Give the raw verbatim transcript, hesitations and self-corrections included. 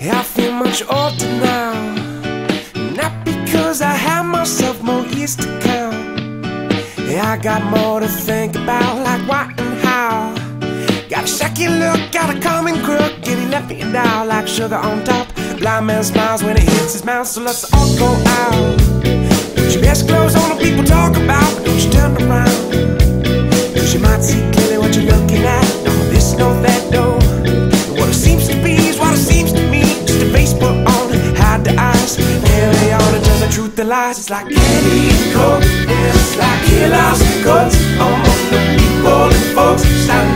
I feel much older now, not because I have myself more years to count. I got more to think about, like what and how. Got a shaky look, got a common crook, and he left me down like sugar on top. Blind man smiles when it hits his mouth, so let's all go out. Put your best clothes on, the people talk about, but don't you turn around, cause you might see clearly what you're looking at. No this, no that, no. And what it seems to be is what it seems to me. Just a face put on, hide the eyes, carry on and turn the truth to lies. It's like candy and coke, and it's like killers and cuts among the people and folks standing